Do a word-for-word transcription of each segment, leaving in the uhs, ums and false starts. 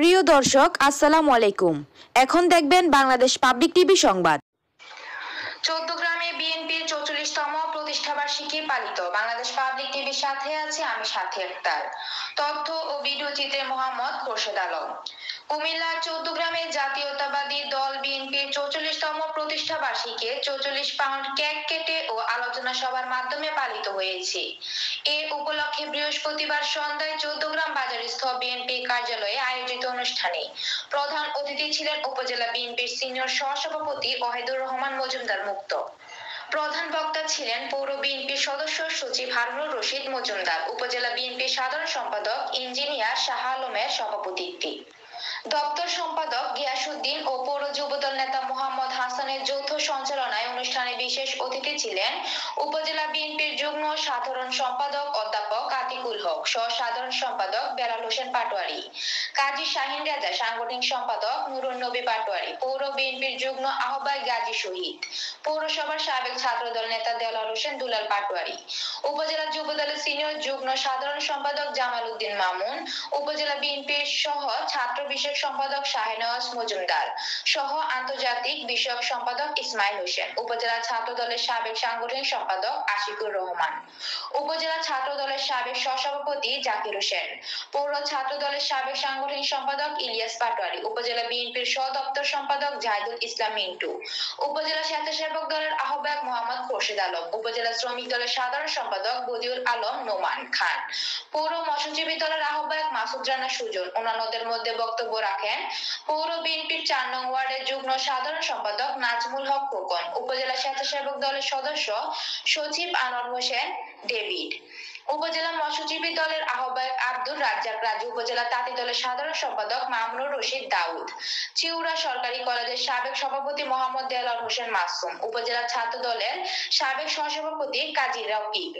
প্রিয় দর্শক, আসসালামু আলাইকুম। এখন দেখবেন বাংলাদেশ পাবলিক টিভি সংবাদ। চৌদ্দগ্রামে বিএনপির চৌচল্লিশতম প্রতিষ্ঠাবার্ষিকী পালিত। বাংলাদেশ পাবলিক টিভির সাথে আছে আমি সাথী আক্তার। তথ্য ও ভিডিও চিত্রে মোহাম্মদ খোরশেদ আলম। কুমিল্লার চৌদ্দগ্রামে জাতীয়তাবাদী দল বিএনপির চৌচল্লিশতম প্রতিষ্ঠাবার্ষিকী চৌচল্লিশ পাউন্ড কেক কেটে ও আলোচনা সভার মাধ্যমে পালিত হয়েছে। এ উপলক্ষে বৃহস্পতিবার সন্ধ্যায় চৌদ্দগ্রাম বাজারস্থ বিএনপি কার্যালয়ে আয়োজিত অনুষ্ঠানে প্রধান অতিথি ছিলেন উপজেলা বিএনপির সিনিয়র সহসভাপতি ওয়াহিদুর রহমান মজুমদার মুক্ত। প্রধান বক্তা ছিলেন পৌর বিএনপির সদস্য সচিব হারুনুর রশিদ মজুমদার। উপজেলা বিএনপির সাধারণ সম্পাদক ইঞ্জিনিয়ার শাহ আলমের সভাপতিত্বে দপ্তর সম্পাদক গিয়াসউদ্দিন ও পৌর যুবদল নেতা মোহাম্মদ হাসানের যৌথ সঞ্চালনায় অনুষ্ঠানে বিশেষ অতিথি ছিলেন উপজেলা বিএনপির যুগ্ম সাধারণ সম্পাদক অধ্যাপক আতিকুল হক, সহ সাধারণ সম্পাদক বেলাল হোসেন পাটোয়ারি, কাজী শাহিন রেজা, সাংগঠনিক সম্পাদক নুরুন নবী পাটোয়ারি, পৌর বিএনপির যুগ্ম আহ্বায়ক গাজী শহীদ, পৌরসভার সাবেক ছাত্রদল নেতা দেলাল হোসেন দুলাল পাটোয়ারি, উপজেলা যুবদলের সিনিয়র যুগ্ম সাধারণ সম্পাদক জামাল উদ্দিন মামুন, উপজেলা বিএনপির সহ ছাত্র বিষয়ক সম্পাদক শাহনেওয়াজ মজুমদার, সহ আন্তর্জাতিক বিষয়ক সম্পাদক ইসমাইল হোসেন, উপজেলা ছাত্র দলের সাবেক সাংগঠনিক সম্পাদক আশিকুর রহমান, উপজেলা ছাত্র দলের সাবেক সহসভাপতি জাকির হোসেন, পৌর ছাত্র দলের সাবেক সাংগঠনিক সম্পাদক ইলিয়াস পাটোয়ারি, উপজেলা বিএনপির সহ দপ্তর সম্পাদক জাহিদুল ইসলাম মিন্টু, উপজেলা স্বেচ্ছাসেবক দলের আহ্বায়ক মোহাম্মদ খোরশেদ আলম, উপজেলা শ্রমিক দলের সাধারণ সম্পাদক বদিউল আলম নোমান খান, পৌর মৎস্যজীবী দলের আহ্বায়ক মাসুদ রানা সুজন। অন্যান্যদের মধ্যে বক্তব্য রাখেন পৌর বিএনপির চার নং ওয়ার্ডের যুগ্ম সাধারণ সম্পাদক নাজমুল হক খোকন, উপজেলা স্বেচ্ছাসেবক দলের সদস্য সচিব আনোয়ার হোসেন ডেভিড, উপজেলা মৎস্যজীবী দলের আহ্বায়ক আব্দুর রাজ্জাক রাজু, উপজেলা তাঁতি দলের সাধারণ সম্পাদক মামুনুর রশিদ দাউদ, চিউড়া সরকারি কলেজের সাবেক সভাপতি মোহাম্মদ দেলাল হোসেন মাসুম, উপজেলা ছাত্র দলের সাবেক সহসভাপতি কাজী রকিব,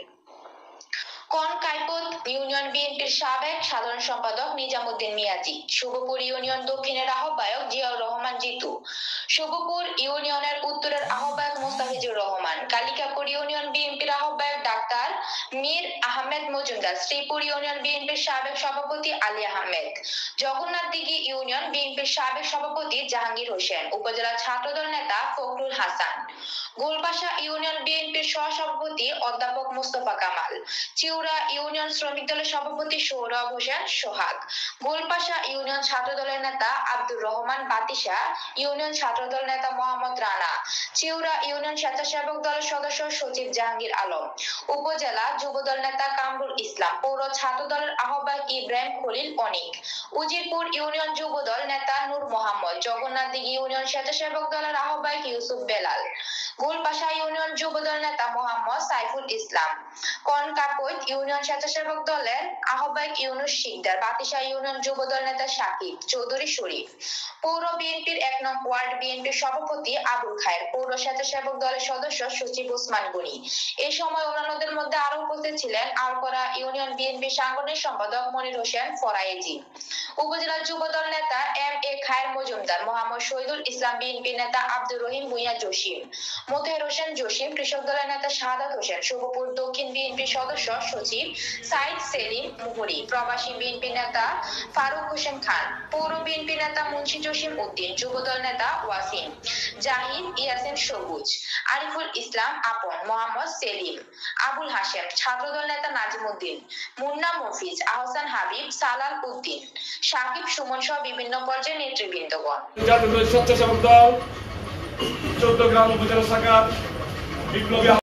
কনকাইপদ ইউনিয়ন বিএনপির সাবেক সাধারণ সম্পাদক নিজামুদ্দিন মিয়াজি, শুভপুর ইউনিয়ন দক্ষিণের আহ্বায়ক জিয়াউর রহমান জিতু, শুভপুর ইউনিয়নের উত্তরের আহ্বায়ক মুস্তাফিজুর রহমান, কালিকাপুর ইউনিয়ন বিএনপির আহ্বায়ক ডাক্তার মীর আহমেদ মজুমদার, শ্রীপুর ইউনিয়ন বিএনপির সাবেক সভাপতি আলী আহমেদ, জগন্নাথদিঘি ইউনিয়ন বিএনপির সাবেক সভাপতি জাহাঙ্গীর হোসেন, উপজেলা ছাত্রদল নেতা ফখরুল হাসান, গোলপাশা ইউনিয়ন বিএনপির সহসভাপতি অধ্যাপক মোস্তফা কামাল, চিউড়া ইউনিয়ন শ্রমিক দলের সভাপতি সৌরভ হোসেন সোহাগ, গোলপাশা ইউনিয়ন ছাত্রদলের নেতা আব্দুর রহমান বাতিশা, ইউনিয়ন ছাত্রদল নেতা মোহাম্মদ রানা, চিউড়া ইউনিয়ন স্বেচ্ছাসেবক দলের সদস্য সচিব জাহাঙ্গীর আলম, উপজেলা যুবদল নেতা কামরুল ইসলাম, পৌর ছাত্রদলের আহ্বায়ক ইব্রাহিম খলিল অনিক, উজিরপুর ইউনিয়ন যুবদল নেতা নূর মোহাম্মদ, জগন্নাথদিঘি ইউনিয়ন স্বেচ্ছাসেবক দলের আহ্বায়ক ইউসুফ বেলাল, গোলপাশা ইউনিয়ন যুবদল নেতা মোহাম্মদ সাইফুল ইসলাম, কনকাপদ ইউনিয়ন স্বেচ্ছাসেবক দলের আহ্বায়ক ইউনুস শিকদার, বাতিশা ইউনিয়ন যুবদল নেতা শাকিব চৌধুরী শরীফ, পৌর বিএনপির এক নং ওয়ার্ড বিএনপির সভাপতি আবুল খায়ের, পৌর স্বেচ্ছাসেবক দলের সদস্য সচিব ওসমান গনি। এই সময় অন্যান্যদের মধ্যে আরো উপস্থিত ছিলেন আলপরা ইউনিয়ন বিএনপির সাংগঠনিক সম্পাদক মনির হোসেন ফরায়েজি, উপজেলা যুবদল নেতা এম এ খায়ের মজুমদার, মোহাম্মদ শহীদুল ইসলাম বিএনপি নেতা আব্দুর রহিম ভুঁইয়া জসিম, মোতাহের হোসেন জসিম, কৃষক দলের নেতা শাহাদাত হোসেন, শুভপুর দক্ষিণ বিএনপির সদস্য সচিব সাইদ সেলিম মুহুরি, প্রবাসী বিএনপি নেতা ফারুক হোসেন খান, পৌর বিএনপি নেতা মুন্সি জসিম উদ্দিন, যুবদল নেতা ওয়াসিম জাহিদ, ইয়াসিন সবুজ, আরিফুল ইসলাম আপন, মোহাম্মদ সেলিম, আবুল হাশেম, ছাত্রদল নেতা নাজিম উদ্দিন, মুন্না মফিজ, আহসান হাবিব, সালাল উদ্দিন, সাকিব সুমন সহ বিভিন্ন পর্যায়ের নেতৃবৃন্দগণ। স্বেচ্ছাসেবক দল চৌদ্দগ্রাম উপজেলা শাখার বিপ্লবী